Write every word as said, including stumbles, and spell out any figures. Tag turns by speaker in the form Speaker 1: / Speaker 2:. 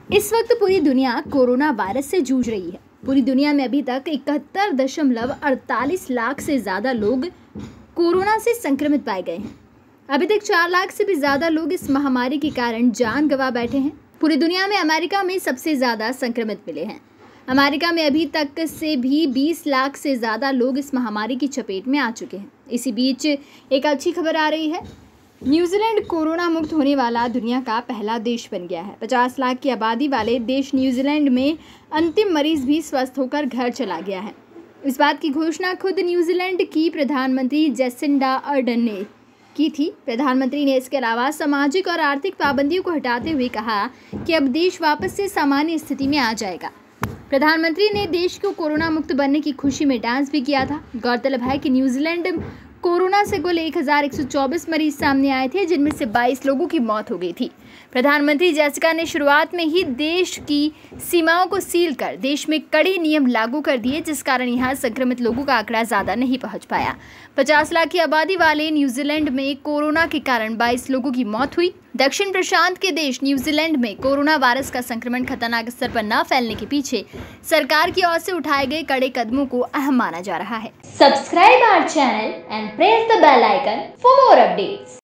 Speaker 1: इस वक्त पूरी दुनिया कोरोना वायरस से जूझ रही है। पूरी दुनिया में अभी तक इकहत्तर दशमलव अड़तालीस लाख से ज्यादा लोग कोरोना से संक्रमित पाए गए हैं। अभी तक चार लाख से भी ज्यादा लोग इस महामारी के कारण जान गंवा बैठे हैं। पूरी दुनिया में अमेरिका में सबसे ज्यादा संक्रमित मिले हैं। अमेरिका में अभी तक से भी बीस लाख से ज्यादा लोग इस महामारी की चपेट में आ चुके हैं। इसी बीच एक अच्छी खबर आ रही है। न्यूजीलैंड कोरोना मुक्त होने वाला दुनिया का पहला देश बन गया है। पचास लाख की आबादी वाले देश न्यूजीलैंड में अंतिम मरीज भी स्वस्थ होकर घर चला गया है। इस बात की घोषणा खुद न्यूजीलैंड की प्रधानमंत्री जेसिंडा अर्डन ने की थी। प्रधानमंत्री ने इसके अलावा सामाजिक और आर्थिक पाबंदियों को हटाते हुए कहा कि अब देश वापस से सामान्य स्थिति में आ जाएगा। प्रधानमंत्री ने देश को कोरोना मुक्त बनने की खुशी में डांस भी किया था। गौरतलब है कि न्यूजीलैंड कोरोना से कुल एक हज़ार एक सौ चौबीस मरीज सामने आए थे, जिनमें से बाईस लोगों की मौत हो गई थी। प्रधानमंत्री जेसिका ने शुरुआत में ही देश की सीमाओं को सील कर देश में कड़े नियम लागू कर दिए, जिस कारण यहाँ संक्रमित लोगों का आंकड़ा ज़्यादा नहीं पहुँच पाया। पचास लाख की आबादी वाले न्यूजीलैंड में कोरोना के कारण बाईस लोगों की मौत हुई। दक्षिण प्रशांत के देश न्यूजीलैंड में कोरोना वायरस का संक्रमण खतरनाक स्तर पर न फैलने के पीछे सरकार की ओर से उठाए गए कड़े कदमों को अहम माना जा रहा है।
Speaker 2: Subscribe our channel and press the bell icon for more updates.